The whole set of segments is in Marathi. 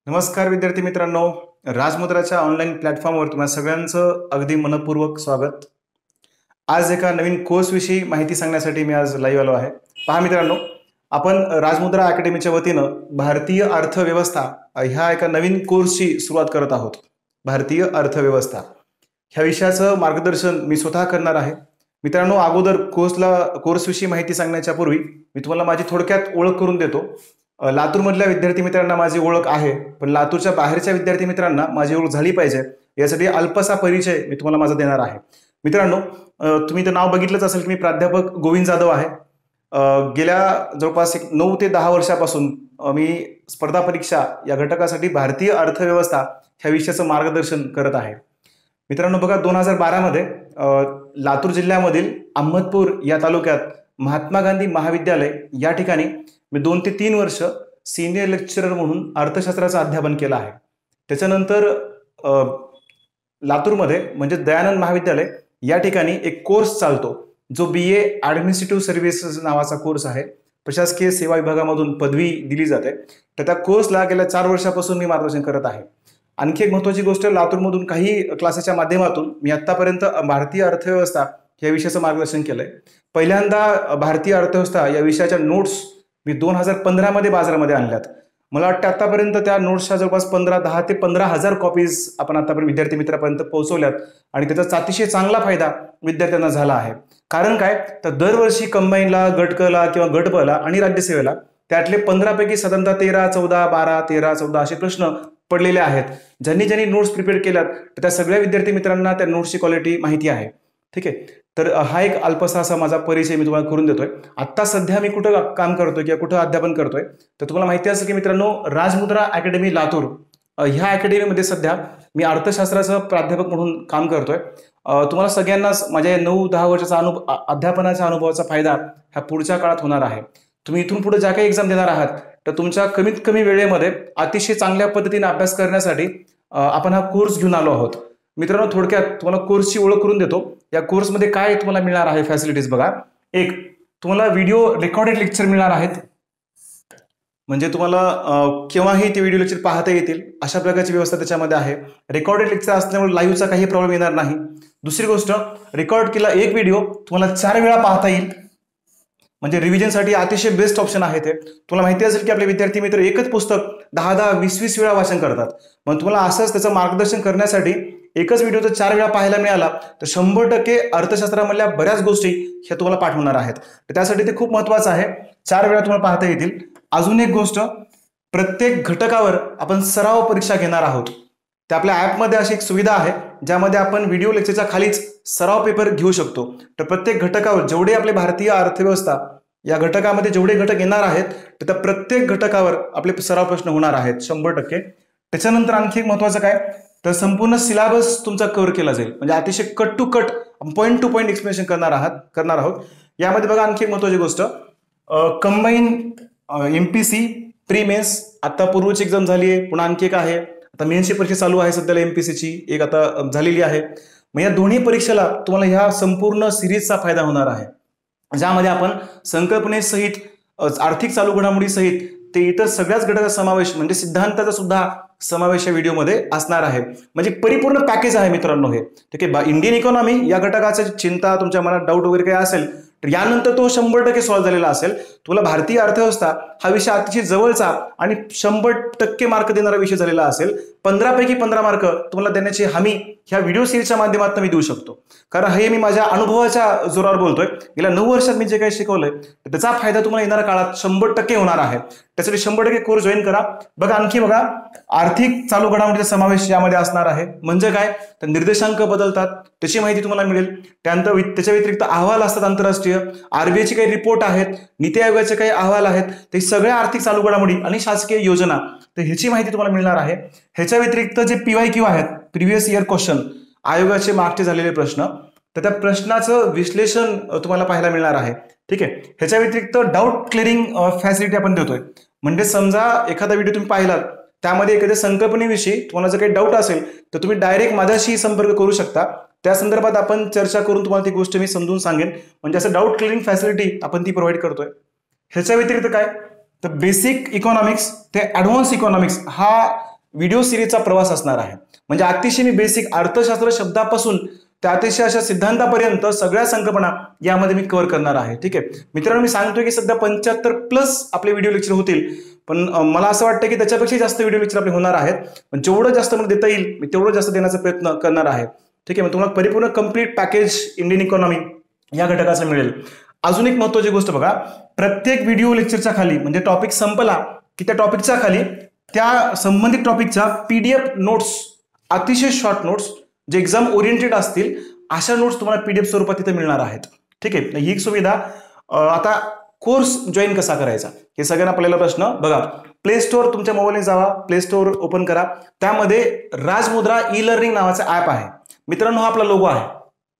नमस्कार विद्यार्थी मित्रांनो, राजमुद्राच्या ऑनलाईन प्लॅटफॉर्मवर तुम्हा सगळ्यांचं अगदी मनपूर्वक स्वागत. आज एका नवीन कोर्सविषयी माहिती सांगण्यासाठी मी आज लाईव्ह आलो आहे. पहा मित्रांनो, आपण राजमुद्रा अकॅडमीच्या वतीनं भारतीय अर्थव्यवस्था ह्या एका नवीन कोर्सची सुरुवात करत आहोत. भारतीय अर्थव्यवस्था ह्या विषयाचं मार्गदर्शन मी स्वतः करणार आहे. मित्रांनो, अगोदर कोर्सविषयी माहिती सांगण्याच्या पूर्वी मी तुम्हाला माझी थोडक्यात ओळख करून देतो. लातूरमधल्या विद्यार्थी मित्रांना माझी ओळख आहे, पण लातूरच्या बाहेरच्या विद्यार्थी मित्रांना माझी ओळख झाली पाहिजे यासाठी अल्पसा परिचय मी तुम्हाला माझा देणार आहे. मित्रांनो, तुम्ही तर नाव बघितलंच असेल की मी प्राध्यापक गोविंद जाधव आहे. गेल्या जवळपास 9 ते 10 वर्षापासून मी स्पर्धा परीक्षा या घटकासाठी भारतीय अर्थव्यवस्था ह्या विषयाचं मार्गदर्शन करत आहे. मित्रांनो बघा, 2012 मध्ये लातूर जिल्ह्यामधील अहमदपूर या तालुक्यात महात्मा गांधी महाविद्यालय या ठिकाणी मी 2 ते 3 वर्ष सिनियर लेक्चरर म्हणून अर्थशास्त्राचं अध्यापन केलं आहे. त्याच्यानंतर लातूरमध्ये म्हणजे दयानंद महाविद्यालय या ठिकाणी एक कोर्स चालतो जो BA ॲडमिनिस्ट्रेटिव्ह सर्व्हिसेस नावाचा कोर्स आहे. प्रशासकीय सेवा विभागामधून पदवी दिली जाते. तर त्या कोर्सला गेल्या 4 वर्षापासून मी मार्गदर्शन करत आहे. आणखी एक महत्त्वाची गोष्ट, लातूरमधून काही क्लासेसच्या माध्यमातून मी आत्तापर्यंत भारतीय अर्थव्यवस्था या विषयाचं मार्गदर्शन केलंय. पहिल्यांदा भारतीय अर्थव्यवस्था या विषयाच्या नोट्स मी 2015 मध्ये बाजारामध्ये आणल्यात. मला वाटतं आतापर्यंत त्या नोट्सच्या जवळपास 10 ते 15,000 कॉपीज आपण आतापर्यंत विद्यार्थी मित्रांपर्यंत पोहोचवल्यात आणि त्याचा अतिशय चांगला फायदा विद्यार्थ्यांना झाला आहे. कारण काय, तर दरवर्षी कंबाईनला, गटकला किंवा गटबला आणि राज्यसेवेला त्यातले 15 पैकी साधारणतः 13, 14, 12, 13, 14 असे प्रश्न पडलेले आहेत. ज्यांनी नोट्स प्रिपेअर केल्यात तर त्या सगळ्या विद्यार्थी मित्रांना त्या नोट्सची क्वालिटी माहिती आहे. ठीक आहे, तर हा एक अल्पसा असा माझा परिचय मी तुम्हाला करून देतोय. आता सध्या मी कुठं काम करतोय किंवा कुठं अध्यापन करतोय तर तुम्हाला माहिती असेल की मित्रांनो, राजमुद्रा अकॅडमी लातूर ह्या अकॅडमीमध्ये सध्या मी अर्थशास्त्राचं प्राध्यापक म्हणून काम करतोय. तुम्हाला सगळ्यांनाच माझ्या 9-10 वर्षाचा अध्यापनाच्या अनुभवाचा फायदा ह्या पुढच्या काळात होणार आहे. तुम्ही इथून पुढे ज्या काही एक्झाम देणार आहात तर तुमच्या कमीत कमी वेळेमध्ये अतिशय चांगल्या पद्धतीने अभ्यास करण्यासाठी आपण हा कोर्स घेऊन आलो आहोत. मित्रांनो, थोडक्यात तुम्हाला कोर्सची ओळख करून देतो. या कोर्समध्ये काय तुम्हाला मिळणार आहे फॅसिलिटीज बघा. एक, तुम्हाला व्हिडिओ रेकॉर्डेड लेक्चर मिळणार आहेत, म्हणजे तुम्हाला केव्हाही ते व्हिडिओ लेक्चर पाहता येतील अशा प्रकारची व्यवस्था त्याच्यामध्ये आहे. रेकॉर्डेड लेक्चर असल्यामुळे लाईव्हचा काही प्रॉब्लेम येणार नाही. दुसरी गोष्ट, रेकॉर्ड केला एक व्हिडिओ तुम्हाला 4 वेळा पाहता येईल, म्हणजे रिव्हिजनसाठी अतिशय बेस्ट ऑप्शन आहे ते. तुम्हाला माहिती असेल की आपले विद्यार्थी मित्र एकच पुस्तक 10-10, 20-20 वेळा वाचन करतात. मग तुम्हाला असंच त्याचं मार्गदर्शन करण्यासाठी एकच व्हिडिओ जर 4 वेळा पाहायला मिळाला तर 100% अर्थशास्त्रामधल्या बऱ्याच गोष्टी ह्या तुम्हाला पाठ आहे. तर त्यासाठी ते खूप महत्वाचं आहे. 4 वेळा तुम्हाला पाहता येतील. अजून एक गोष्ट, प्रत्येक घटकावर आपण सराव परीक्षा घेणार आहोत. त्या आपल्या ॲपमध्ये अशी एक सुविधा आहे ज्यामध्ये आपण व्हिडिओ लेक्चरच्या खालीच सराव पेपर घेऊ शकतो. तर प्रत्येक घटकावर जेवढे आपले भारतीय अर्थव्यवस्था या घटकामध्ये जेवढे घटक येणार आहेत तर त्या प्रत्येक घटकावर आपले सराव प्रश्न होणार आहेत 100%. त्याच्यानंतर आणखी एक महत्वाचं काय, तर संपूर्ण सिलेबस तुमचा कव्हर केला जाईल, म्हणजे अतिशय cut to cut, point to point explanation करणार आहोत. यामध्ये बघा आणखी एक महत्वाची गोष्ट, कंबाईन MPC प्री मेन्स आता पूर्वची एक्झाम झाली आहे, पुन्हा आणखी एक आहे आता मेन्सची परीक्षा चालू आहे सध्याला, MPCची एक आता झालेली आहे. मग या दोन्ही परीक्षेला तुम्हाला ह्या संपूर्ण सिरीजचा फायदा होणार आहे, ज्यामध्ये आपण संकल्पनेसहित, आर्थिक चालू घडामोडी सहित ते इतर सगळ्याच घटकाचा समावेश म्हणजे सिद्धांताचा सुद्धा समावेश या व्हिडिओमध्ये असणार आहे. म्हणजे परिपूर्ण पॅकेज आहे मित्रांनो हे. ठीक आहे, इंडियन इकॉनॉमी या घटकाची चिंता, तुमच्या मनात डाऊट वगैरे काही असेल तर यानंतर तो 100% सॉल्व्ह झालेला असेल. तुला भारतीय अर्थव्यवस्था हा विषय अतिशय जवळचा आणि 100% मार्क देणारा विषय झालेला असेल. 15 पैकी 15 मार्क तुम्हाला देण्याची हमी ह्या व्हिडिओ सिरीजच्या माध्यमातून मी देऊ शकतो. कारण हे मी माझ्या अनुभवाच्या जोरावर बोलतोय. गेल्या 9 वर्षात मी जे काही शिकवलंय त्याचा फायदा तुम्हाला येणाऱ्या काळात 100% होणार आहे. त्यासाठी 100% कोर्स जॉईन करा. बघा आणखी बघा, आर्थिक चालू घडामोडीचा समावेश यामध्ये असणार आहे. म्हणजे काय, तर निर्देशांक बदलतात त्याची माहिती तुम्हाला मिळेल. त्यानंतर त्याच्या व्यतिरिक्त अहवाल असतात आंतरराष्ट्रीय, RBIचे काही रिपोर्ट आहेत, नीती आयोगाचे काही अहवाल आहेत, ते सगळ्या आर्थिक चालू घडामोडी आणि शासकीय योजना, तर ह्याची माहिती तुम्हाला मिळणार आहे. ह्याच्या व्यतिरिक्त जे PYQ आहेत, प्रिव्हियस इयर क्वेश्चन, आयोगाचे मागचे झालेले प्रश्न, तर त्या प्रश्नाचं विश्लेषण तुम्हाला पाहायला मिळणार आहे. ठीक आहे, ह्याच्या व्यतिरिक्त डाऊट क्लिअरिंग फॅसिलिटी आपण देतोय. म्हणजे समजा एखादा व्हिडिओ तुम्ही पाहिलात, त्यामध्ये एखाद्या संकल्पनेविषयी तुम्हाला जर काही डाऊट असेल तर तुम्ही डायरेक्ट माझ्याशी संपर्क करू शकता. त्या संदर्भात आपण चर्चा करून तुम्हाला ती गोष्ट मी समजून सांगेन. म्हणजे असं डाऊट क्लिअरिंग फॅसिलिटी आपण ती प्रोव्हाइड करतोय. ह्याच्या व्यतिरिक्त काय, तर बेसिक इकॉनॉमिक्स ते ॲडव्हान्स इकॉनॉमिक्स हा व्हिडिओ सिरीजचा प्रवास असणार आहे. म्हणजे अतिशय मी बेसिक अर्थशास्त्र शब्दापासून त्या अतिशय अशा सिद्धांतापर्यंत सगळ्या संकल्पना यामध्ये मी कव्हर करणार आहे. ठीक आहे मित्रांनो, मी सांगतोय की सध्या 75+ आपले व्हिडिओ लेक्चर होतील, पण मला असं वाटतं की त्याच्यापेक्षा जास्त व्हिडिओ लेक्चर आपले होणार आहेत. पण जेवढं जास्त मला देता येईल मी तेवढं जास्त देण्याचा प्रयत्न करणार आहे. ठीक आहे, मग तुम्हाला परिपूर्ण कंप्लीट पॅकेज इंडियन इकॉनॉमी या घटकाचं मिळेल. अजून एक महत्त्वाची गोष्ट बघा, प्रत्येक व्हिडिओ लेक्चरच्या खाली म्हणजे टॉपिक संपला की त्या टॉपिकच्या खाली त्या संबंधित टॉपिकचा PDF नोट्स, अतिशय शॉर्ट नोट्स जे एक्झाम ओरिएंटेड असतील अशा नोट्स तुम्हाला PDF स्वरूपात तिथे मिळणार आहेत. ठीक आहे, ही एक सुविधा. आता कोर्स जॉईन कसा करायचा हे सगळ्यांना पहिला प्रश्न बघा. प्ले स्टोअर तुमच्या मोबाईलने जावा, प्ले स्टोअर ओपन करा, त्यामध्ये राजमुद्रा ई लर्निंग नावाचा ऍप आहे. मित्रांनो, हा आपला लोगो आहे,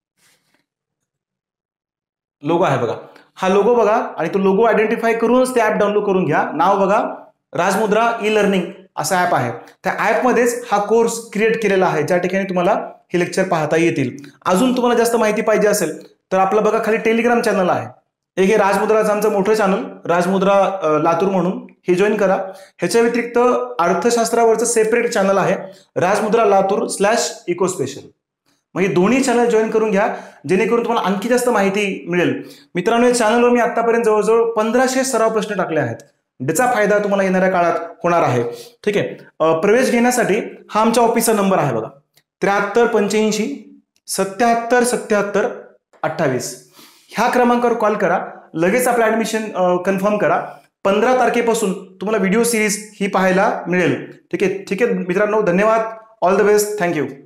लोगो आहे बघा, हा लोगो बघा आणि तो लोगो आयडेंटिफाय करूनच ते ऍप डाउनलोड करून घ्या. नाव बघा राजमुद्रा ई लर्निंग असा ऍप आहे. त्या ऍपमध्येच हा कोर्स क्रिएट केलेला आहे, ज्या ठिकाणी तुम्हाला हे लेक्चर पाहता येतील. अजून तुम्हाला जास्त माहिती पाहिजे असेल तर आपलं बघा खाली टेलिग्राम चॅनल आहे. एक हे राजमुद्राचं आमचं मोठं चॅनल राजमुद्रा लातूर म्हणून, हे जॉईन करा. ह्याच्या व्यतिरिक्त अर्थशास्त्रावरचं सेपरेट चॅनल आहे राजमुद्रा लातूर /इकोस्पेशल. मग हे दोन्ही चॅनल जॉईन करून घ्या, जेणेकरून तुम्हाला आणखी जास्त माहिती मिळेल. मित्रांनो, या चॅनलवर मी आतापर्यंत जवळजवळ 1500 सराव प्रश्न टाकले आहेत, ज्याचा फायदा तुम्हाला येणाऱ्या काळात होणार आहे. ठीक आहे, प्रवेश घेण्यासाठी हा आमच्या ऑफिसचा नंबर आहे बघा, 7385 77 77 28. ह्या क्रमांकावर कॉल करा, लगेच आपलं ऍडमिशन कन्फर्म करा. 15 तारखेपासून तुम्हाला व्हिडिओ सिरीज ही पाहायला मिळेल. ठीक आहे मित्रांनो, धन्यवाद. All the best. थँक्यू.